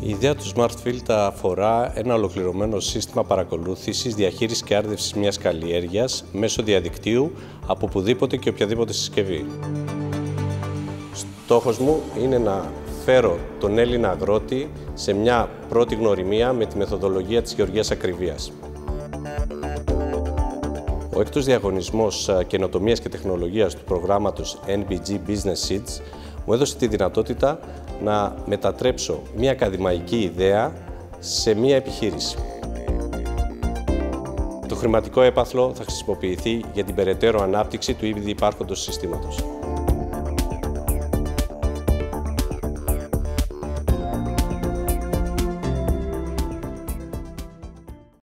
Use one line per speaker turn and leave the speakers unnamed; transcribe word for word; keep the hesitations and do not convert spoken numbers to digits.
Η ιδέα του SmartField αφορά ένα ολοκληρωμένο σύστημα παρακολούθησης, διαχείρισης και άρδευσης μιας καλλιέργειας μέσω διαδικτύου από οπουδήποτε και οποιαδήποτε συσκευή. Στόχος μου είναι να φέρω τον Έλληνα αγρότη σε μια πρώτη γνωριμία με τη μεθοδολογία της γεωργίας ακριβίας. Ο έκτος διαγωνισμός καινοτομίας και τεχνολογίας του προγράμματος N B G Business Seeds μου έδωσε τη δυνατότητα να μετατρέψω μια ακαδημαϊκή ιδέα σε μια επιχείρηση. Το χρηματικό έπαθλο θα χρησιμοποιηθεί για την περαιτέρω ανάπτυξη του ήδη υπάρχοντος συστήματος.